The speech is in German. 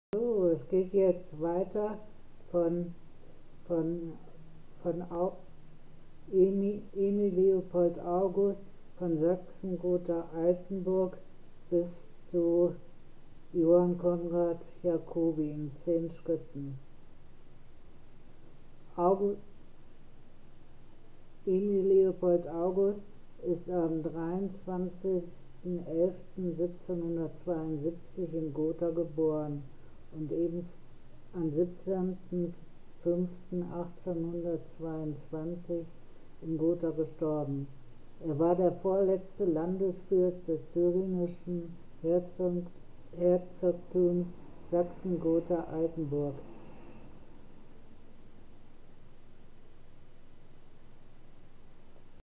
So, es geht jetzt weiter von, von, Emil Leopold August von Sachsen-Gotha-Altenburg bis zu Johann Konrad Jacobi in 10 Schritten. Emil Leopold August ist am 23.11.1772 in Gotha geboren und eben am 17.05.1822 in Gotha gestorben. Er war der vorletzte Landesfürst des thüringischen Herzogtums Sachsen-Gotha-Altenburg.